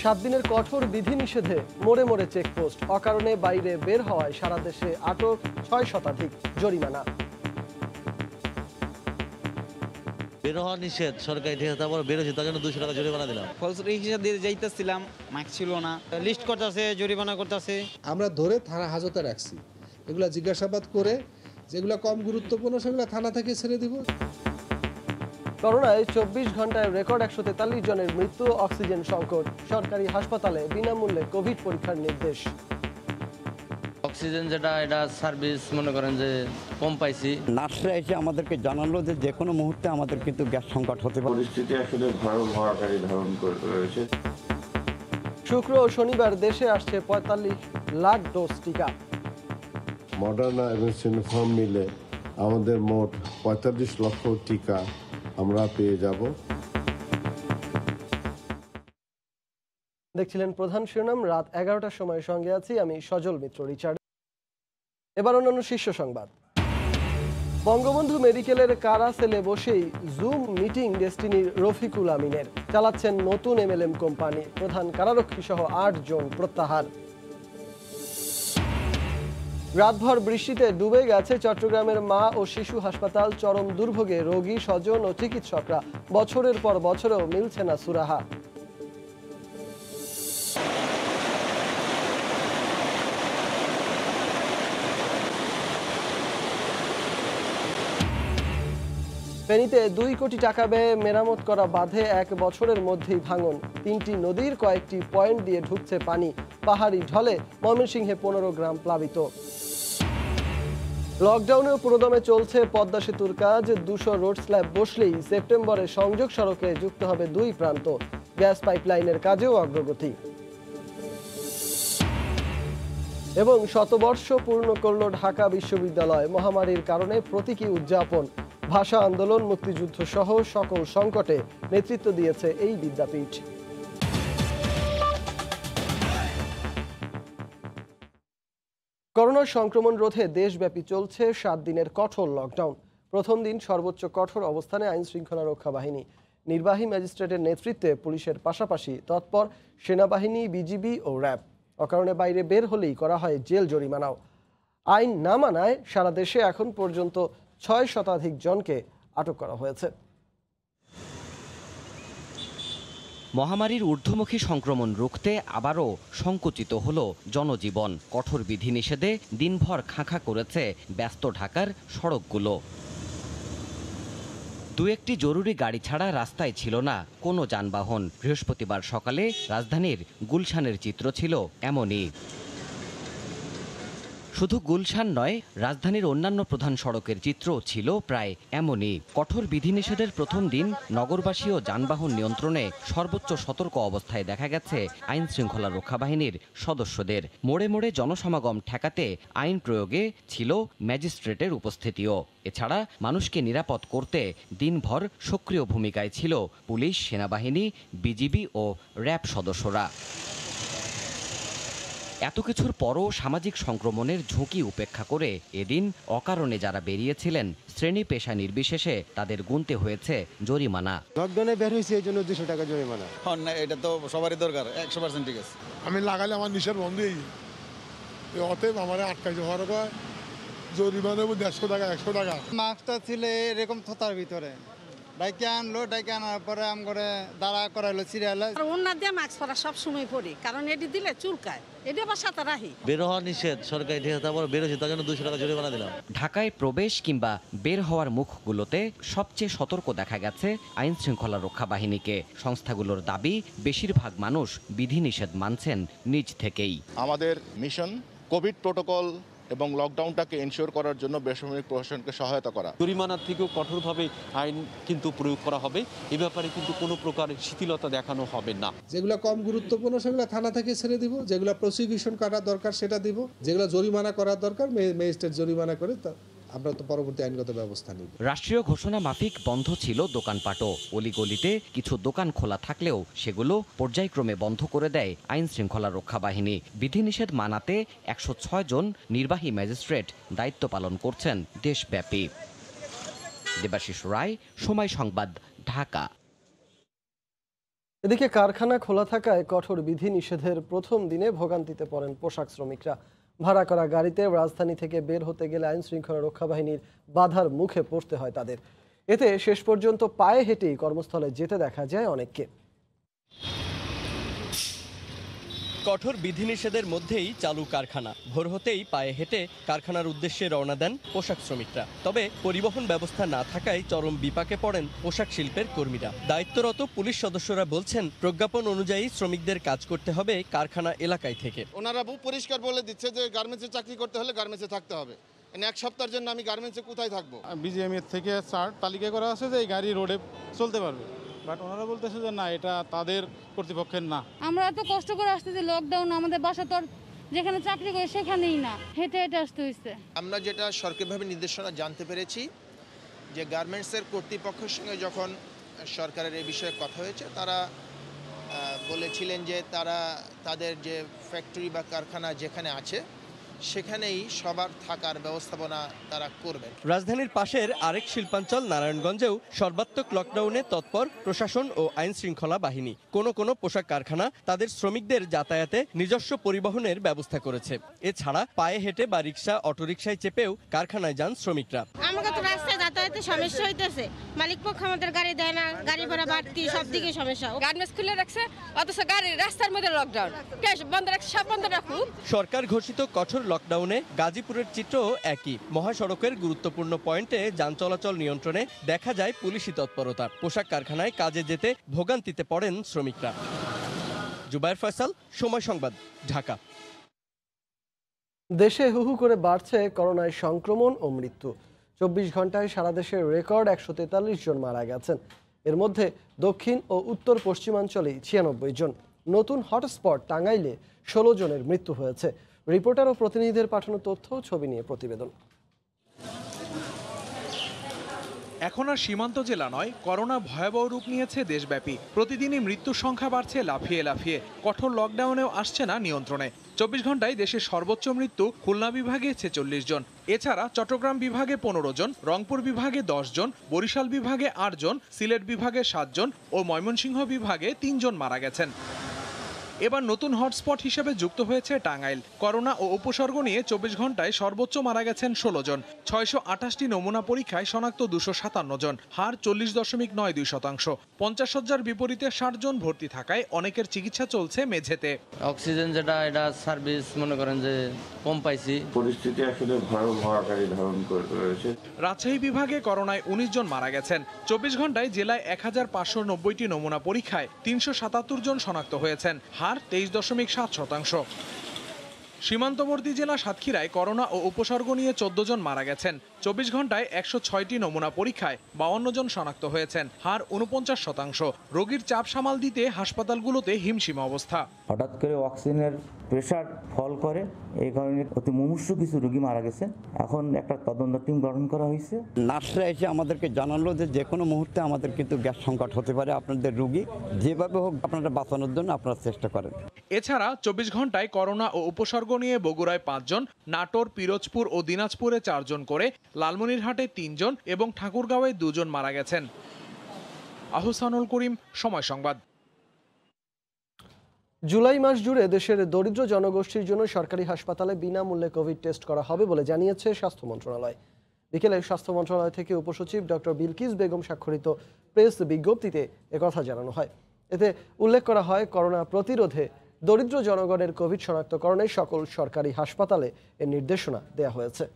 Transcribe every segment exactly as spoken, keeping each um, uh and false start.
সাত দিনের কঠোর বিধিনিষেধে মোড়ে মোড়ে চেকপোস্ট, অকারণে বাইরে বের হওয়ায় সারা দেশে আটক ছয় শতাধিক, জরিমানা। বের হওয়া নিষেধ, সরকারি থেকে তারপর বেরোছি তার জন্য দুশো টাকা জরিমানা দিলাম। ফলসরি হিসাব দিয়ে যাইতেছিলাম, মাস্ক ছিল না, লিস্ট করতেছে, জরিমানা করতেছে। আমরা ধরে থানা হাজতে রাখছি, এগুলা জিজ্ঞাসাবাদ করে যেগুলো কম গুরুত্বপূর্ণ সেগুলো থানা থেকে ছেড়ে দিব। করোনায় চব্বিশ ঘন্টায় রেকর্ড একশো তেতাল্লিশ জনের মৃত্যু, অক্সিজেন সংকট, সরকারি হাসপাতালে বিনামূল্যে কোভিড পরীক্ষার নির্দেশ। অক্সিজেন যেটা এটা সার্ভিস মনে করেন যে কম পাইছি। নার্সরা এসে আমাদেরকে জানালো যে যে কোনো মুহূর্তে আমাদের কিন্তু গ্যাস সংকট হতে পারে। পরিস্থিতি আসলে ভয়াবহ আকারে ধারণ করেছে। শুক্র ও শনিবার দেশে আসছে পঁয়তাল্লিশ লাখ ডোজ টিকা। মডার্না এবং সিনোফার্ম মিলে আমাদের মোট পঁয়তাল্লিশ লক্ষ টিকা আমরা পেয়ে যাব। দেখছিলেন প্রধান শিরোনাম। রাত এগারোটার সময় সঙ্গে আছি আমি সজল মিত্র রিচার্ড। এবার অন্যান্য শীর্ষ সংবাদ। বঙ্গবন্ধু মেডিকেলের কারা সেলে বসেই জুম মিটিং ডেস্টিনির রফিকুল আমিনের, চালাচ্ছেন নতুন এমএলএম কোম্পানি। প্রধান কারারক্ষী সহ আট জন প্রত্যাহার। রাতভর বৃষ্টিতে ডুবে গেছে চট্টগ্রামের মা ও শিশু হাসপাতাল, চরম দুর্ভোগে রোগী, স্বজন ও চিকিৎসকরা। বছরের পর বছরেও মিলছে না সুরাহা। ফেনীতে দুই কোটি টাকা ব্যয়ে মেরামত করা বাঁধে এক বছরের মধ্যেই ভাঙন। তিনটি নদীর কয়েকটি পয়েন্ট দিয়ে ঢুকছে পানি। পাহাড়ি ঢলে ময়মনসিংহে পনেরো গ্রাম প্লাবিত। লকডাউনেও পুরোদমে চলছে পদ্মা সেতুর কাজ। দুশো রোড স্ল্যাব বসলেই সেপ্টেম্বরে সংযোগ সড়কে যুক্ত হবে দুই প্রান্ত। গ্যাস পাইপলাইনের কাজেও অগ্রগতি। এবং শতবর্ষ পূর্ণ করল ঢাকা বিশ্ববিদ্যালয়। মহামারীর কারণে প্রতীকী উদযাপন। ভাষা আন্দোলন, মুক্তিযুদ্ধ সহ সকল সংকটে নেতৃত্ব দিয়েছে এই বিদ্যাপীঠ। করোনা সংক্রমণ রোধে দেশব্যাপী চলছে সাত দিনের কঠোর লকডাউন। প্রথম দিন সর্বোচ্চ কঠোর অবস্থানে আইন শৃঙ্খলা রক্ষা বাহিনী। নির্বাহী ম্যাজিস্ট্রেটের নেতৃত্বে পুলিশের পাশাপাশি তৎপর সেনাবাহিনী, বিজিবি ও র্যাব। অকারণে বাইরে বের হলেই করা হয় জেল জরিমানাও। আইন না মানায় সারা দেশে এখন পর্যন্ত ছয় শতাধিক জনকে আটক করা হয়েছে। মহামারীর ঊর্ধ্বমুখী সংক্রমণ রুখতে আবারও সংকুচিত হল জনজীবন। কঠোর বিধিনিষেধে দিনভর খাঁখা করেছে ব্যস্ত ঢাকার সড়কগুলো। দু একটি জরুরি গাড়ি ছাড়া রাস্তায় ছিল না কোনো যানবাহন। বৃহস্পতিবার সকালে রাজধানীর গুলশানের চিত্র ছিল এমনই। শুধু গুলশান নয়, রাজধানীর অন্যান্য প্রধান সড়কের চিত্র ছিল প্রায় এমনই। কঠোর বিধিনিষেধের প্রথম দিন নগরবাসী ও যানবাহন নিয়ন্ত্রণে সর্বোচ্চ সতর্ক অবস্থায় দেখা গেছে আইন শৃঙ্খলা রক্ষা বাহিনীর সদস্যদের। মোড়ে মোড়ে জনসমাগম ঠেকাতে আইন প্রয়োগে ছিল ম্যাজিস্ট্রেটের উপস্থিতিও। এছাড়া মানুষকে নিরাপদ করতে দিনভর সক্রিয় ভূমিকায় ছিল পুলিশ, সেনাবাহিনী, বিজিবি ও র্যাব সদস্যরা। এত কিছুর পরও সামাজিক সংক্রমণের ঝুঁকি উপেক্ষা করে এদিন অকারণে যারা বেরিয়েছিলেন শ্রেণী পেশা নির্বিশেষে তাদের গুনতে হয়েছে জরিমানা। লকডাউনে বের হয়েছে এই জন্য দুশো টাকা জরিমানা। না, এটা তো সবারই দরকার, একশো পার্সেন্ট ঠিক আছে। আমি লাগালে আমার নিশার বন্ধই, অতএব আমার আটকাইছে হওয়ার জরিমানা দেড়শো টাকা, একশো টাকা। মাস্কটা ছিল এরকম থতার ভিতরে, ডাইকে আনলো, ডাইকে আনার পরে আম করে দাঁড়া করাইলো, সিরিয়ালে। ওনার দিয়ে মাস্ক পরা সব সময় পরি, কারণ এটি দিলে চুলকায়, এটি আবার সাথে রাখি। বের হওয়া নিষেধ, সরকারি থেকে তারপর বেরোছি তার জন্য দুশো টাকা জরিমানা দিলাম। ঢাকায় প্রবেশ কিংবা বের হওয়ার মুখগুলোতে সবচেয়ে সতর্ক দেখা গেছে আইন শৃঙ্খলা রক্ষা বাহিনীকে। সংস্থাগুলোর দাবি, বেশিরভাগ মানুষ বিধিনিষেধ মানছেন নিজ থেকেই। আমাদের মিশন কোভিড প্রোটোকল এবং লকডাউনটাকে এনশিওর করার জন্য বেসামরিক প্রশাসনকে সহায়তা করা। জরিমানার থেকেও কঠোরভাবে আইন কিন্তু প্রয়োগ করা হবে। এ ব্যাপারে কিন্তু কোনো প্রকার শিথিলতা দেখানো হবে না। যেগুলো কম গুরুত্বপূর্ণ সেগুলো থানা থেকে ছেড়ে দিব, যেগুলো প্রসিকিউশন করার দরকার সেটা দিব, যেগুলো জরিমানা করার দরকার ম্যাজিস্ট্রেট জরিমানা করে তা আমরা তো পরবর্তী আইনগত ব্যবস্থা নিব। রাষ্ট্রীয় ঘোষণা মাফিক বন্ধ ছিল দোকানপাটও। অলিগলিতে কিছু দোকান খোলা থাকলেও সেগুলো পর্যায়ক্রমে বন্ধ করে দেয় আইন শৃঙ্খলা রক্ষা বাহিনী। বিধিনিষেধ মানাতে একশো ছয় জন নির্বাহী ম্যাজিস্ট্রেট দায়িত্ব পালন করছেন দেশব্যাপী। দেবাশিস রায়, সময় সংবাদ, ঢাকা। এদিকে কারখানা খোলা থাকায় কঠোর বিধি নিষেধের প্রথম দিনে ভোগান্তিতে পড়েন পোশাক শ্রমিকরা। ভাড়া করা গাড়িতে রাজধানী থেকে বের হতে গেলে আইন শৃঙ্খলা রক্ষা বাহিনীর বাধার মুখে পড়তে হয় তাদের। এতে শেষ পর্যন্ত পায়ে হেঁটেই কর্মস্থলে যেতে দেখা যায় অনেককে। কঠোর বিধিনিষেধের মধ্যেই চালু কারখানা। ভোর হতেই পায়ে হেঁটে কারখানার উদ্দেশ্যে রওনা দেন পোশাক শ্রমিকরা। তবে পরিবহন ব্যবস্থা না থাকায় চরম বিপাকে পড়েন পোশাক শিল্পের কর্মীরা। দায়িত্বরত পুলিশ সদস্যরা বলছেন, প্রজ্ঞাপন অনুযায়ী শ্রমিকদের কাজ করতে হবে কারখানা এলাকায় থেকে। ওনারা বহু পরিষ্কার বলে দিচ্ছে যে গার্মেন্টসে চাকরি করতে হলে গার্মেন্টসে থাকতে হবে। এক সপ্তাহের জন্য আমি গার্মেন্টসে কোথায় থাকবো? বিজিএম এর থেকে চার্ট তালিকা করা আছে যে এই গাড়ি রোডে চলতে পারবে, বাট ওনারা বলতেছে যে না, এটা তাদের কর্তৃপক্ষের না। আমরা এত কষ্ট করে আসতেছি, লকডাউন, আমাদের বাসা তো যেখানে চাকরি করি সেখানেই না, হেঁটে হেঁটে আসতে হয়েছে। আমরা যেটা সরকারিভাবে নির্দেশনা জানতে পেরেছি যে গার্মেন্টসের কর্তৃপক্ষের সঙ্গে যখন সরকারের এই বিষয়ে কথা হয়েছে, তারা বলেছিলেন যে তারা তাদের যে ফ্যাক্টরি বা কারখানা যেখানে আছে সেখানেই সবার থাকার ব্যবস্থাপনা তারা করবেন। রাজধানীর পাশের আরেক শিল্পাঞ্চল নারায়ণগঞ্জেও সর্বাত্মক লকডাউনে তৎপর প্রশাসন ও আইন শৃঙ্খলা বাহিনী। কোনো কোনো পোশাক কারখানা তাদের শ্রমিকদের যাতায়াতে নিজস্ব পরিবহনের ব্যবস্থা করেছে। এছাড়া পায়ে হেঁটে বা রিক্সা, অটোরিকশায় চেপেও কারখানায় যান শ্রমিকরা। আমাকে তো রাস্তায় যাতায়াতে সমস্যা হইতেছে, মালিক পক্ষ আমাদের গাড়ি দেয় না, গাড়ি ভাড়া বাড়তি, সব দিকে সমস্যা। গার্মেন্টস খুলে রাখছে, অথচ গাড়ি রাস্তার মধ্যে লকডাউন, বন্ধ রাখছে, সব বন্ধ রাখুক। সরকার ঘোষিত কঠোর লকডাউনে গাজীপুরের চিত্রও একই। মহাসড়কের গুরুত্বপূর্ণ পয়েন্টে যান চলাচল নিয়ন্ত্রণে দেখা যায় পুলিশি তৎপরতা। পোশাক কারখানায় কাজে যেতে ভোগান্তিতে পড়েন শ্রমিকরা। জুবায়ের ফয়সাল, সময় সংবাদ, ঢাকা। দেশে হু হু করে বাড়ছে করোনায় সংক্রমণ ও মৃত্যু। চব্বিশ ঘন্টায় সারা দেশের রেকর্ড একশো তেতাল্লিশ জন মারা গেছেন। এর মধ্যে দক্ষিণ ও উত্তর পশ্চিমাঞ্চলে ছিয়ানব্বই জন। নতুন হটস্পট টাঙ্গাইলে ষোলো জনের মৃত্যু হয়েছে। রিপোর্টার ও প্রতিনিধিদের পাঠানো তথ্য ছবি নিয়ে প্রতিবেদন। এখন আর সীমান্ত জেলা নয়, করোনা ভয়াবহ রূপ নিয়েছে দেশব্যাপী। প্রতিদিনই মৃত্যুর সংখ্যা বাড়ছে লাফিয়ে লাফিয়ে। কঠোর লকডাউনেও আসছে না নিয়ন্ত্রণে। চব্বিশ ঘন্টায় দেশের সর্বোচ্চ মৃত্যু খুলনা বিভাগে ছেচল্লিশ জন। এছাড়া চট্টগ্রাম বিভাগে পনেরো জন, রংপুর বিভাগে দশ জন, বরিশাল বিভাগে আট জন, সিলেট বিভাগে সাত জন ও ময়মনসিংহ বিভাগে তিন জন মারা গেছেন। এবার নতুন হটস্পট হিসেবে যুক্ত হয়েছে টাঙ্গাইল। করোনা ও উপসর্গ নিয়ে চব্বিশ ঘন্টায় সর্বোচ্চ মারা গেছেন ষোলো জন। ছয়শো আঠাশটি নমুনা পরীক্ষায় শনাক্ত দুশো সাতান্ন জন, হার চল্লিশ দশমিক নয় দুই শতাংশ। পঞ্চাশ শয্যার বিপরীতে ষাট জন ভর্তি থাকায় অনেকের চিকিৎসা চলছে মেঝেতে। অক্সিজেন যেটা এটা সার্ভিস মনে করেন যে কম পাইছি, পরিস্থিতি আসলে ভয়াবহ আকারে ধারণ করেছে। রাজশাহী বিভাগে করোনায় উনিশ জন মারা গেছেন। চব্বিশ ঘন্টায় জেলায় এক হাজার পাঁচশো নব্বইটি নমুনা পরীক্ষায় তিনশো সাতাত্তর জন শনাক্ত হয়েছেন, হার তেইশ দশমিক সাত শতাংশ। সীমান্তবর্তী জেলা সাতক্ষীরায় করোনা ও উপসর্গ নিয়ে চোদ্দ জন মারা গেছেন। চব্বিশ ঘন্টায় একশো ছয়টি নমুনা পরীক্ষায় বাউন্ন জন শনাক্ত হয়েছেন, হার উনপঞ্চাশ শতাংশ। রোগীর চাপ সামাল দিতে হাসপাতালগুলোতে হিমশিম অবস্থা। হঠাৎ করে অক্সিজেনের প্রেশার ফল করে, এই কারণে অতি মুমূর্ষু কিছু রোগী মারা গেছে। এখন একটা তদন্ত টিম গঠন করা হয়েছে। নার্সরা এসে আমাদেরকে জানালো যে যে কোনো মুহূর্তে আমাদের কিন্তু গ্যাস সংকট হতে পারে, আপনাদের রোগী যেভাবে হোক আপনারা বাঁচানোর জন্য আপনারা চেষ্টা করেন। এছাড়া চব্বিশ ঘন্টায় করোনা ও উপসর্গ নিয়ে বগুড়ায় পাঁচজন, নাটোর, পিরোজপুর ও দিনাজপুরে চারজন করে, লালমনিরহাটে তিনজন এবং ঠাকুরগাঁওয়ে দুজন মারা গেছেন। আহসানুল করিম, সময় সংবাদ। জুলাই মাস জুড়ে দেশের দরিদ্র জনগোষ্ঠীর জন্য সরকারি হাসপাতালে বিনামূল্যে কোভিড টেস্ট করা হবে বলে জানিয়েছে স্বাস্থ্য মন্ত্রণালয়। বিকেলে স্বাস্থ্য মন্ত্রণালয় থেকে উপসচিব ডক্টর বিলকিস বেগম স্বাক্ষরিত প্রেস বিজ্ঞপ্তিতে একথা জানানো হয়। এতে উল্লেখ করা হয়, করোনা প্রতিরোধে দরিদ্র জনগণের কোভিড শনাক্তকরণে সকল সরকারি হাসপাতালে এর নির্দেশনা দেওয়া হয়েছে।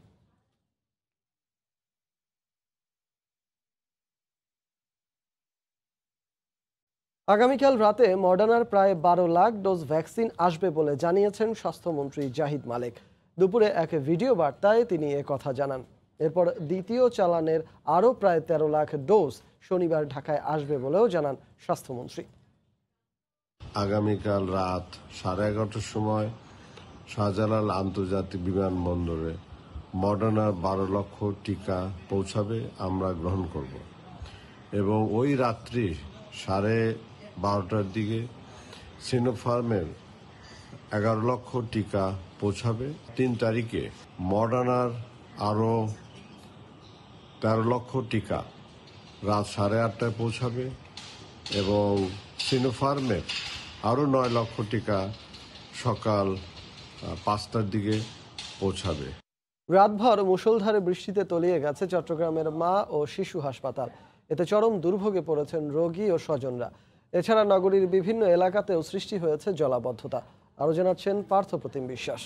আগামীকাল রাতে মডার্নার প্রায় বারো লাখ ডোজ ভ্যাকসিন আসবে বলে জানিয়েছেন স্বাস্থ্যমন্ত্রী জাহিদ মালেক। দুপুরে এক ভিডিও বার্তায় তিনি একথা জানান। এরপর দ্বিতীয় চালানের আরও প্রায় তেরো লাখ ডোজ শনিবার ঢাকায় আসবে বলেও জানান স্বাস্থ্যমন্ত্রী। আগামীকাল রাত সাড়ে এগারোটার সময় শাহজালাল আন্তর্জাতিক বিমানবন্দরে মডার্নার বারো লক্ষ টিকা পৌঁছাবে, আমরা গ্রহণ করব। এবং ওই রাত্রি সাড়ে বারোটার দিকে সিনোফার্মের এগারো লক্ষ টিকা পৌঁছাবে। তিন তারিখে মডার্নার আরও তেরো লক্ষ টিকা রাত সাড়ে আটটায় পৌঁছাবে এবং সিনোফার্মের আরও নয় লক্ষ টিকা সকাল পাঁচটার দিকে পৌঁছাবে। রাতভর মুষলধারে বৃষ্টিতে তলিয়ে গেছে চট্টগ্রামের মা ও শিশু হাসপাতাল। এতে চরম দুর্ভোগে পড়েছেন রোগী ও স্বজনরা। এছাড়া নগরীর বিভিন্ন এলাকাতেও সৃষ্টি হয়েছে জলাবদ্ধতা। আরও জানাচ্ছেন পার্থপ্রতিম বিশ্বাস।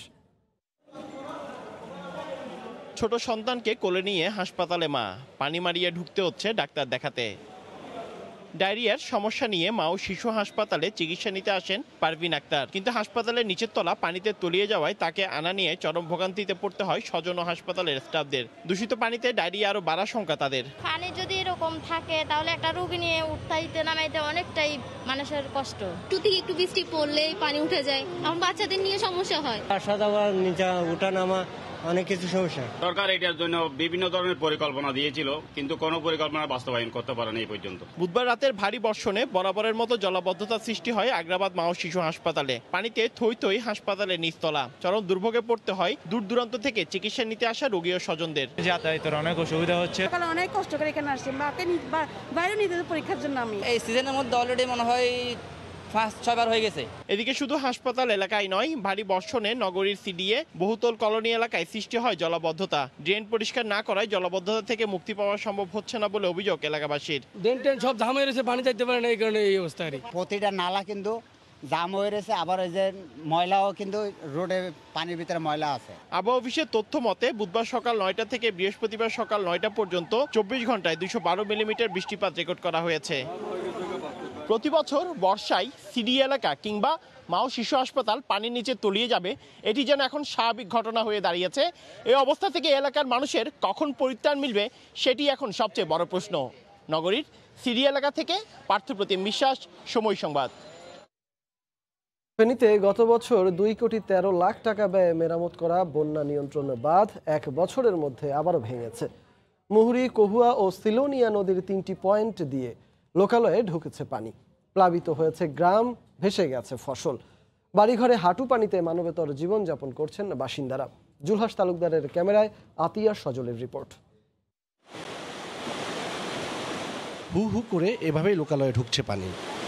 ছোট সন্তানকে কোলে নিয়ে হাসপাতালে মা, পানি মারিয়ে ঢুকতে হচ্ছে ডাক্তার দেখাতে। ডায়রিয়ার সমস্যা নিয়ে মা ও শিশু হাসপাতালে চিকিৎসা নিতে আসেন পারভিন আক্তার, কিন্তু হাসপাতালের নিচের তলা পানিতে তলিয়ে যাওয়ায় তাকে আনা নিয়ে চরম ভোগান্তিতে পড়তে হয় স্বজন ও হাসপাতালের স্টাফদের। দূষিত পানিতে ডায়রিয়া আরো বাড়ার শঙ্কা তাদের। পানি যদি এরকম থাকে তাহলে একটা রোগী নিয়ে উঠাইতে নামাইতে অনেকটাই মানুষের কষ্ট। একটু থেকে একটু বৃষ্টি পড়লেই পানি উঠে যায়, আমার বাচ্চাদের নিয়ে সমস্যা হয়। আসা যাওয়া নিচে উঠা নামা অনেক কিছু সমস্যা। সরকার এটার জন্য বিভিন্ন ধরনের পরিকল্পনা দিয়েছিল, কিন্তু কোনো পরিকল্পনা বাস্তবায়ন করতে পারেনি এই পর্যন্ত। বুধবার রাতের ভারী বর্ষণে বরাবরের মতো জলাবদ্ধতা সৃষ্টি হয় আগ্রাবাদ মা ও শিশু হাসপাতালে। পানিতে থই থই হাসপাতালের নিচতলা। চরম দুর্ভোগে পড়তে হয় দূর দূরান্ত থেকে চিকিৎসা নিতে আসা রোগী ও স্বজনদের। যাতায়াতের অনেক অসুবিধা হচ্ছে। অনেক কষ্ট করে এখানে আসছি, মাকে বাইরে নিতে পরীক্ষার জন্য। আমি এই সিজনের মধ্যে অলরেডি মনে হয় পাঁচ ছয়বার হয়ে গেছে। এদিকে শুধু হাসপাতাল এলাকায় নয়, ভারী বর্ষণে নগরীর সিডিএ বহুতল কলোনি এলাকায় সৃষ্টি হয় জলাবদ্ধতা। ড্রেন পরিষ্কার না করায় জলাবদ্ধতা থেকে মুক্তি পাওয়া সম্ভব হচ্ছে না বলে অভিযোগ এলাকাবাসীর। ড্রেন ট্রেন সব জাম হয়ে রয়েছে, পানি যাইতে পারে না, এই কারণে এই অবস্থা। প্রতিটা নালা কিন্তু জাম হয়ে রয়েছে, আবার ওই যে ময়লাও কিন্তু রোডে পানির ভিতরে ময়লা আছে। আবহাওয়া অফিসের তথ্য মতে বুধবার সকাল নয়টা থেকে বৃহস্পতিবার সকাল নয়টা পর্যন্ত চব্বিশ ঘন্টায় দুইশো বারো মিলিমিটার বৃষ্টিপাত রেকর্ড করা হয়েছে। প্রতি বছর বর্ষায় সিডি এলাকা কিংবা মা ও শিশু হাসপাতাল পানির নিচে তলিয়ে যাবে, এটি যেন এখন স্বাভাবিক ঘটনা হয়ে দাঁড়িয়েছে। এই অবস্থা থেকে এলাকার মানুষের কখন পরিত্রাণ মিলবে সেটি এখন সবচেয়ে বড় প্রশ্ন। নগরীর সিডি এলাকা থেকে পার্থপ্রতিম বিশ্বাস, সময় সংবাদ। ফেনীতে গত বছর দুই কোটি তেরো লাখ টাকা ব্যয়ে মেরামত করা বন্যা নিয়ন্ত্রণ বাঁধ এক বছরের মধ্যে আবারও ভেঙেছে। মুহুরী, কহুয়া ও সিলোনিয়া নদীর তিনটি পয়েন্ট দিয়ে লোকালয়ে ঢুকেছে পানি। প্লাবিত হয়েছে গ্রাম, ভেসে গেছে ফসল। বাড়িঘরে হাঁটু পানিতে মানবেতর জীবনযাপন করছেন বাসিন্দারা। জুলহাস তালুকদারের ক্যামেরায় আতিয়া সজলের রিপোর্ট। হু হু করে এভাবেই লোকালয়ে ঢুকছে পানি।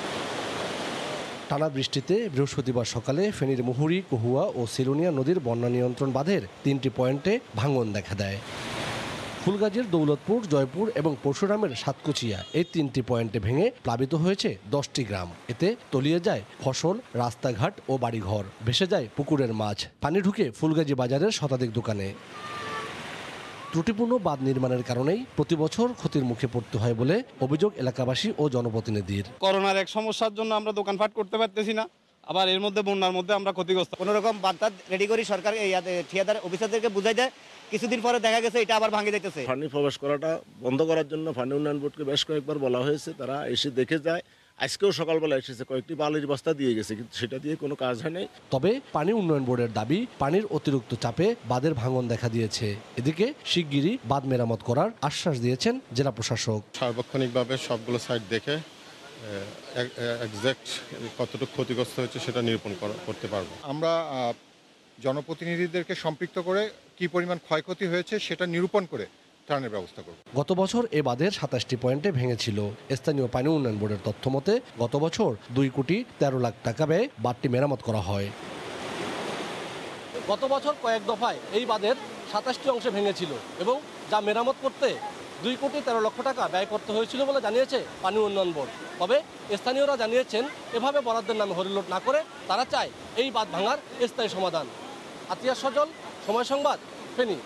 টানা বৃষ্টিতে বৃহস্পতিবার সকালে ফেনীর মুহুরী, কহুয়া ও সিলোনিয়া নদীর বন্যা নিয়ন্ত্রণ বাঁধের তিনটি পয়েন্টে ভাঙন দেখা দেয়। ফুলগাজীর দৌলতপুর, জয়পুর এবং পরশুরামের সাতকুচিয়া এই তিনটি পয়েন্টে ভেঙে প্লাবিত হয়েছে দশটি গ্রাম। এতে তলিয়ে যায় ফসল, রাস্তাঘাট ও বাড়িঘর, ভেসে যায় পুকুরের মাছ। পানি ঢুকে ফুলগাজী বাজারের শতাধিক দোকানে। ত্রুটিপূর্ণ বাঁধ নির্মাণের কারণেই প্রতি বছর ক্ষতির মুখে পড়তে হয় বলে অভিযোগ এলাকাবাসী ও জনপ্রতিনিধির। করোনার এক সমস্যার জন্য আমরা দোকানপাট করতে পারতেছি না, আবার এর মধ্যে বন্যার মধ্যে আমরা ক্ষতিগ্রস্ত। কোনো রকম বাঁধটা রেডি করি সরকার ঠিকাদার অফিসারদেরকে বুঝাই দেয়, কিছুদিন পরে দেখা গেছে এটা আবার ভাঙে যাইতেছে। পানি প্রবেশ করাটা বন্ধ করার জন্য পানি উন্নয়ন বোর্ডকে বেশ কয়েকবার বলা হয়েছে, তারা এসে দেখে যায়। আজকেও সকালবেলা এসেছে, কয়েকটি বালির বস্তা দিয়ে গেছে, কিন্তু সেটা দিয়ে কোনো কাজ হয়নি। তবে পানি উন্নয়ন বোর্ডের দাবি, পানির অতিরিক্ত চাপে বাঁধের ভাঙন দেখা দিয়েছে। এদিকে শিগগিরই বাঁধ মেরামত করার আশ্বাস দিয়েছেন জেলা প্রশাসক। সার্বক্ষণিকভাবে সবগুলো সাইট দেখে এক্সাক্ট কতটুকু ক্ষতিগ্রস্ত হয়েছে সেটা নিরূপণ করতে পারবো। আমরা জনপ্রতিনিধিদেরকে সম্পৃক্ত করে কি পরিমাণ ক্ষয়ক্ষতি হয়েছে সেটা নিরূপণ করে ত্রাণের ব্যবস্থা করব। গত বছর এ বাঁধের সাতাশটি পয়েন্টে ভেঙেছিল। স্থানীয় পানি উন্নয়ন বোর্ডের তথ্য মতে গত বছর দুই কোটি তেরো লাখ টাকা ব্যয়ে বাঁধটি মেরামত করা হয়। গত বছর কয়েক দফায় এই বাঁধের সাতাশটি অংশে ভেঙেছিল এবং যা মেরামত করতে দুই কোটি তেরো লক্ষ টাকা ব্যয় করতে হয়েছিল বলে জানিয়েছে পানি উন্নয়ন বোর্ড। তবে স্থানীয়রা জানিয়েছেন এভাবে বরাদ্দের নামে হরিলুট না করে তারা চায় এই বাঁধ ভাঙার স্থায়ী সমাধান। আতিয়া সজল, সময় সংবাদ, ফেনী।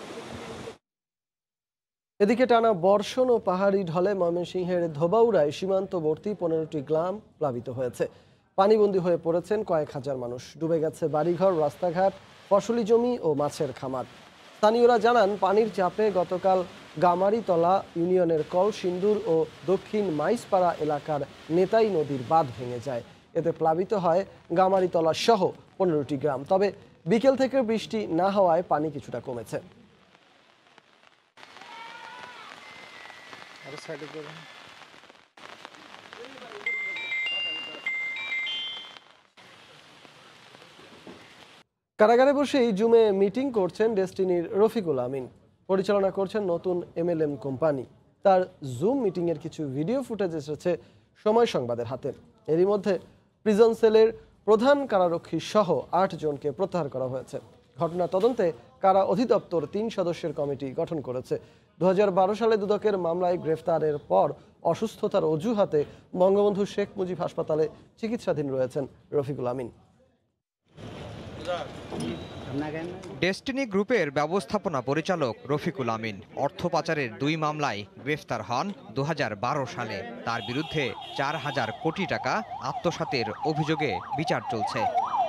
এদিকে টানা বর্ষণ ও পাহাড়ি ঢলে ময়মনসিংহের ধোবাউড়ায় সীমান্তবর্তী পনেরোটি গ্রাম প্লাবিত হয়েছে। পানিবন্দী হয়ে পড়েছেন কয়েক হাজার মানুষ। ডুবে গেছে বাড়িঘর, রাস্তাঘাট, ফসলি জমি ও মাছের খামার। স্থানীয়রা জানান পানির চাপে গতকাল গামারিতলা ইউনিয়নের কলসিন্দুর ও দক্ষিণ মাইসপাড়া এলাকার নেতাই নদীর বাঁধ ভেঙে যায়। এতে প্লাবিত হয় গামারিতলা সহ পনেরোটি গ্রাম। তবে বিকেল থেকে বৃষ্টি না হওয়ায় পানি কিছুটা কমেছে। কারাগারে বসেই জুমে মিটিং করছেন ডেস্টিনির রফিকুল আমিন। পরিচালনা করছেন নতুন এমএলএম কোম্পানি। তার জুম মিটিংয়ের কিছু ভিডিও ফুটেজ এসেছে সময় সংবাদের হাতে। এরই মধ্যে প্রিজন সেলের প্রধান কারারক্ষী সহ আট জনকে প্রত্যাহার করা হয়েছে। ঘটনা তদন্তে কারা অধিদপ্তর তিন সদস্যের কমিটি গঠন করেছে। দু হাজার বারো সালে দুদকের মামলায় গ্রেফতারের পর অসুস্থতার অজুহাতে বঙ্গবন্ধু শেখ মুজিব হাসপাতালে চিকিৎসাধীন রয়েছেন রফিকুল আমিন। ডেস্টিনি গ্রুপের ব্যবস্থাপনা পরিচালক রফিকুল আমিন অর্থ পাচারের দুই মামলায় গ্রেফতার হন দু হাজার বারো সালে। তার বিরুদ্ধে চার হাজার কোটি টাকা আত্মসাতের অভিযোগে বিচার চলছে।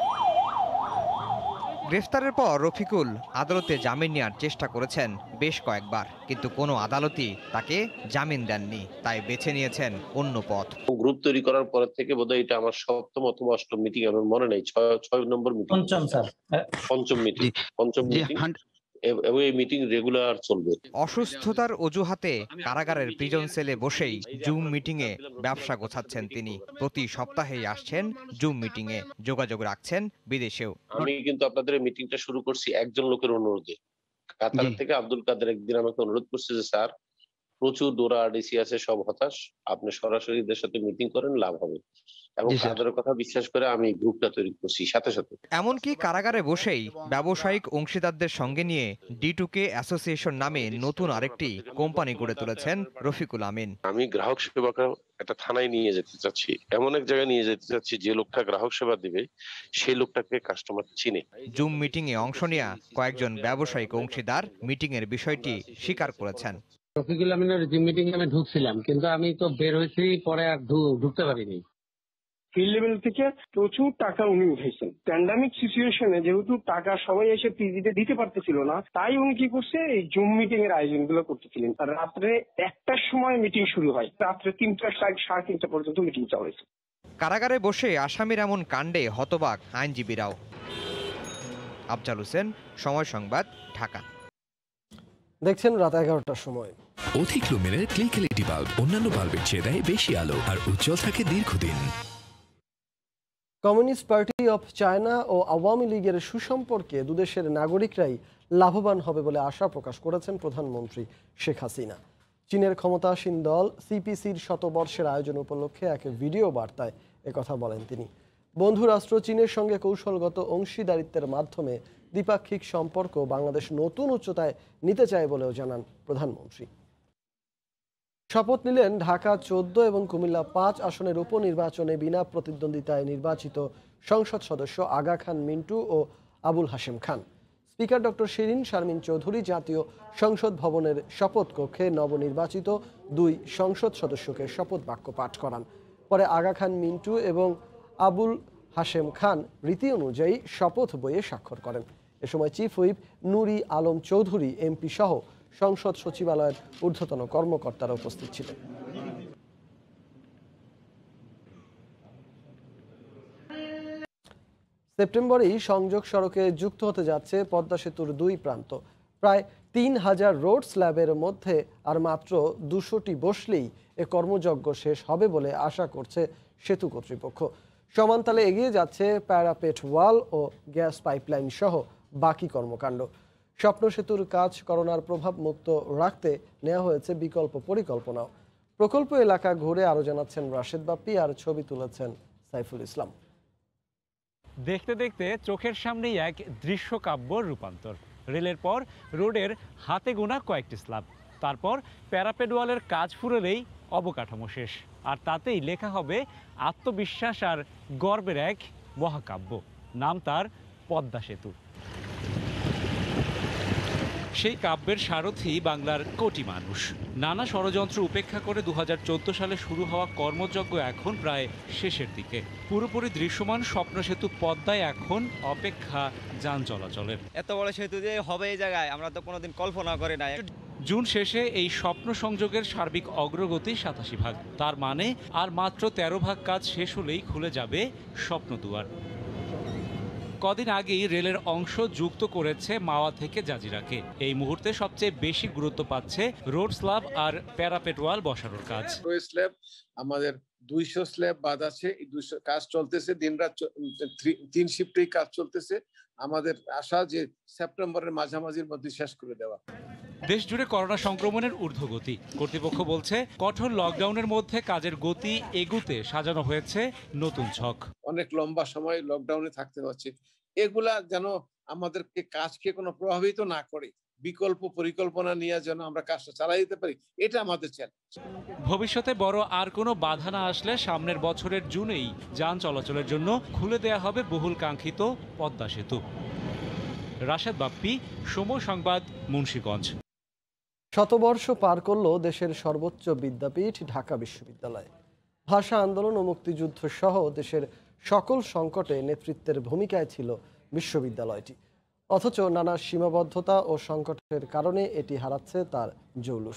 গ্রেফতারের পর রফিকুল আদালতে জামিন নেওয়ার চেষ্টা করেছেন বেশ কয়েকবার, কিন্তু কোনো আদালতই তাকে জামিন দেননি। তাই বেছে নিয়েছেন অন্য পথ। গ্রুপ তৈরি করার পর থেকে বোধহয় এটা আমার সপ্তম অথবা অষ্টম মিটিং, আমার মনে নেই, ছয় ছয় নম্বর মিটিং, পঞ্চম স্যার পঞ্চম মিটিং পঞ্চম মিটিং এবং এই মিটিং রেগুলার চলবে। অসুস্থতার অজুহাতে কারাগারের প্রিজন সেলে বসেই জুম মিটিংয়ে ব্যবসা গোছাচ্ছেন তিনি। প্রতি সপ্তাহেই আসছেন জুম মিটিংয়ে, যোগাযোগ রাখছেন বিদেশেও। আমি কিন্তু আপনাদের এই মিটিংটা শুরু করছি একজন লোকের অনুরোধে। কাতার থেকে আব্দুল কাদের একদিন আমাকে অনুরোধ করছে যে স্যার প্রচুর দৌড়া আরডিসি আছে, সব হতাশ, আপনি সরাসরি এদের সাথে মিটিং করেন, লাভ হবে। এবং তাদের কথা বিশ্বাস করে আমি গ্রুপটা তৈরি করছি সাথে সাথে। এমনকি কারাগারে বসেই ব্যবসায়িক অংশীদারদের সঙ্গে নিয়ে ডি টু কে অ্যাসোসিয়েশন নামে নতুন আরেকটি কোম্পানি গড়ে তুলেছেন রফিকুল আমিন। আমি গ্রাহক সেবাকে একটা থানায় নিয়ে যেতে চাচ্ছি, এমন এক জায়গায় নিয়ে যেতে চাচ্ছি যে লোকটা গ্রাহক সেবা দিবে সেই লোকটাকে কাস্টমার চিনে। জুম মিটিং এ অংশ নেওয়া কয়েকজন ব্যবসায়িক অংশীদার মিটিং এর বিষয়টি স্বীকার করেছেন। রফিকুল আমিনের জুম মিটিং এ আমি ঢুকছিলাম, কিন্তু আমি তো বের হয়েছি পরে আর ঢুকতে পারিনি। ফিল্ড লেভেল থেকে প্রচুর টাকা উনি উঠাইছেন। প্যান্ডামিক সিচুয়েশনে যেহেতু টাকা সবাই এসে পিজিতে দিতে পারতেছিল না, তাই উনি কি করছে, এই জুম মিটিং এর আয়োজন গুলো করতেছিলেন। রাত্রে একটার সময় মিটিং শুরু হয়, রাত্রে তিনটা সাড়ে তিনটা পর্যন্ত মিটিং চলেছে। কারাগারে বসে আসামির এমন কাণ্ডে হতবাক আইনজীবীরাও। আফজাল হোসেন, সময় সংবাদ, ঢাকা। দেখছেন রাত এগারোটার সময়। অধিক লুমেনের ক্লিক এলইডি বাল্ব অন্যান্য বাল্বের চেয়ে দেয় বেশি আলো আর উজ্জ্বল থাকে দীর্ঘদিন। কমিউনিস্ট পার্টি অফ চায়না ও আওয়ামী লীগের সুসম্পর্কে দুদেশের নাগরিকরাই লাভবান হবে বলে আশা প্রকাশ করেছেন প্রধানমন্ত্রী শেখ হাসিনা। চীনের ক্ষমতাসীন দল সিপিসির শতবর্ষের আয়োজন উপলক্ষে এক ভিডিও বার্তায় একথা বলেন তিনি। বন্ধু রাষ্ট্র চীনের সঙ্গে কৌশলগত অংশীদারিত্বের মাধ্যমে দ্বিপাক্ষিক সম্পর্ক বাংলাদেশ নতুন উচ্চতায় নিতে চায় বলেও জানান প্রধানমন্ত্রী। শপথ নিলেন ঢাকা চোদ্দ এবং কুমিল্লা পাঁচ আসনের উপনির্বাচনে বিনা প্রতিদ্বন্দ্বিতায় নির্বাচিত সংসদ সদস্য আগা খান মিন্টু ও আবুল হাশেম খান। স্পিকার ডক্টর শিরিন শারমিন চৌধুরী জাতীয় সংসদ ভবনের শপথ কক্ষে নবনির্বাচিত দুই সংসদ সদস্যকে শপথ বাক্য পাঠ করান। পরে আগা খান মিন্টু এবং আবুল হাশেম খান রীতি অনুযায়ী শপথ বইয়ে স্বাক্ষর করেন। এ সময় chief whip Nuri Alam Chowdhury MP সহ সংসদ সচিবালয়ের ঊর্ধ্বতন কর্মকর্তারা উপস্থিত ছিলেন। সেপ্টেম্বরেই সংযোগ সড়কে যুক্ত হতে যাচ্ছে পদ্মা সেতুর দুই প্রান্ত। প্রায় তিন হাজার রোড স্ল্যাবের মধ্যে আর মাত্র দুশোটি বসলেই এ কর্মযজ্ঞ শেষ হবে বলে আশা করছে সেতু কর্তৃপক্ষ। সমানতালে এগিয়ে যাচ্ছে প্যারাপেট ওয়াল ও গ্যাস পাইপলাইন সহ বাকি কর্মকাণ্ড। স্বপ্ন সেতুর কাজ করোনার প্রভাব মুক্ত রাখতে নেওয়া হয়েছে বিকল্প পরিকল্পনাও। প্রকল্প এলাকা ঘুরে আরো জানাচ্ছেন রাশেদ বাপ্পি, আর ছবি তুলেছেন সাইফুল ইসলাম। দেখতে দেখতে চোখের সামনেই এক দৃশ্যকাব্যর রূপান্তর। রেলের পর রোডের হাতে গোনা কয়েকটি স্ল্যাব, তারপর প্যারাপেট ওয়ালের কাজ ফুরলেই অবকাঠামো শেষ। আর তাতেই লেখা হবে আত্মবিশ্বাস আর গর্বের এক মহাকাব্য। নাম তার পদ্মা সেতু। সেই কাব্যের সারথি বাংলার কোটি মানুষ। নানা ষড়যন্ত্র উপেক্ষা করে দু হাজার চোদ্দ সালে শুরু হওয়া কর্মযজ্ঞ এখন প্রায় শেষের দিকে। পুরোপুরি দৃশ্যমান স্বপ্ন সেতু পদ্মায় এখন অপেক্ষা যান চলাচলের। এত বড় সেতু যে হবে এই জায়গায় আমরা তো কোনোদিন কল্পনা করি নাই। জুন শেষে এই স্বপ্ন সংযোগের সার্বিক অগ্রগতি সাতাশি ভাগ। তার মানে আর মাত্র তেরো ভাগ কাজ শেষ হলেই খুলে যাবে স্বপ্নদুয়ার। কদিন আগেই রেলের অংশ যুক্ত করেছে মাওয়া থেকে জাজিরাকে। এই মুহূর্তে সবচেয়ে বেশি গুরুত্ব পাচ্ছে রোড স্ল্যাব আর প্যারাপেট ওয়াল বসানোর কাজ। স্ল্যাব আমাদের দুইশো স্ল্যাব বাদ আছে, এই দুইশো কাজ চলতেছে দিন রাত, তিন শিফটেই কাজ চলতেছে। আমাদের আশা যে সেপ্টেম্বরের মাঝামাঝির মধ্যে শেষ করে দেওয়া। দেশ জুড়ে করোনা সংক্রমণের ঊর্ধ্বগতি। কর্তৃপক্ষ বলছে কঠোর লকডাউনের মধ্যে কাজের গতি এগুতে সাজানো হয়েছে নতুন ছক। অনেক লম্বা সময় লকডাউনে থাকতে হচ্ছে, এগুলা যেন আমাদেরকে কাজকে কোনো প্রভাবিত না করে, বিকল্প পরিকল্পনা নিয়ে যেন আমরা কাজটা চালাই দিতে পারি, এটা আমাদের চ্যালেঞ্জ। ভবিষ্যতে বড় আর কোনো বাধা না আসলে সামনের বছরের জুনেই যান চলাচলের জন্য খুলে দেয়া হবে বহুল কাঙ্ক্ষিত পদ্মা সেতু। রাশেদ বাপ্পি, সময় সংবাদ, মুন্সিগঞ্জ। শতবর্ষ পার করল দেশের সর্বোচ্চ বিদ্যাপীঠ ঢাকা বিশ্ববিদ্যালয়। ভাষা আন্দোলন ও মুক্তিযুদ্ধ সহ দেশের সকল সংকটে নেতৃত্বের ভূমিকায় ছিল বিশ্ববিদ্যালয়টি। অথচ নানা সীমাবদ্ধতা ও সংকটের কারণে এটি হারাচ্ছে তার জৌলুস।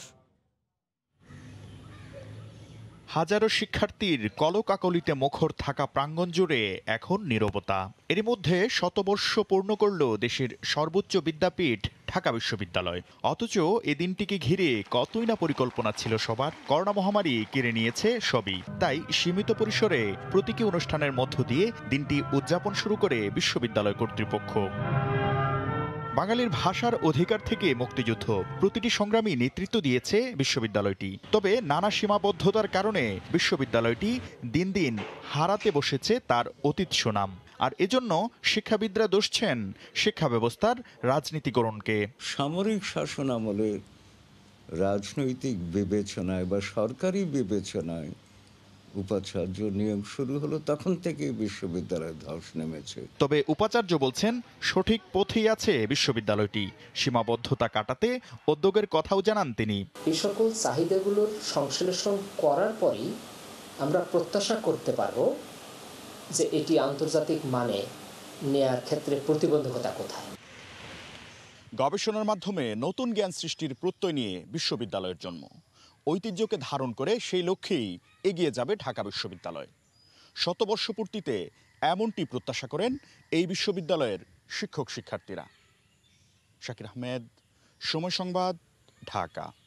হাজারো শিক্ষার্থীর কলকাকলিতে মুখর থাকা প্রাঙ্গণ জুড়ে এখন নীরবতা। এর মধ্যে শতবর্ষ পূর্ণ করল দেশের সর্বোচ্চ বিদ্যাপীঠ ঢাকা বিশ্ববিদ্যালয়। অথচ এ দিনটিকে ঘিরে কতই না পরিকল্পনা ছিল সবার। করোনা মহামারী কেড়ে নিয়েছে সবই। তাই সীমিত পরিসরে প্রতীকী অনুষ্ঠানের মধ্য দিয়ে দিনটি উদযাপন শুরু করে বিশ্ববিদ্যালয় কর্তৃপক্ষ। বাঙালির ভাষার অধিকার থেকে মুক্তিযুদ্ধ, প্রতিটি সংগ্রামী নেতৃত্ব দিয়েছে বিশ্ববিদ্যালয়টি। তবে নানা সীমাবদ্ধতার কারণে বিশ্ববিদ্যালয়টি দিন দিন হারাতে বসেছে তার অতীত সুনাম। আর এজন্য শিক্ষাবিদরা দোষছেন শিক্ষা ব্যবস্থার রাজনীতিকরণকে। সামরিক শাসন আমলে রাজনৈতিক বিবেচনায় বা সরকারি বিবেচনায় উপাচার্য নিয়োগ শুরু হলো, তখন থেকে বিশ্ববিদ্যালয়ে ধস নেমেছে। তবে উপাচার্য বলছেন সঠিক পথেই আছে বিশ্ববিদ্যালয়টি। সীমাবদ্ধতা কাটাতে উদ্যোগের কথাও জানান তিনি। এই সকল চাহিদাগুলোর সংশ্লেষণ করার পরই আমরা প্রত্যাশা করতে পারব যে এটি আন্তর্জাতিক মানে নেয়ার ক্ষেত্রে প্রতিবন্ধকতা কোথায়। গবেষণার মাধ্যমে নতুন জ্ঞান সৃষ্টির প্রত্যয় নিয়ে বিশ্ববিদ্যালয়ের জন্ম। ঐতিহ্যকে ধারণ করে সেই লক্ষ্যেই এগিয়ে যাবে ঢাকা বিশ্ববিদ্যালয়। শতবর্ষ পূর্তিতে এমনটি প্রত্যাশা করেন এই বিশ্ববিদ্যালয়ের শিক্ষক শিক্ষার্থীরা। শাকির আহমেদ, সময় সংবাদ, ঢাকা।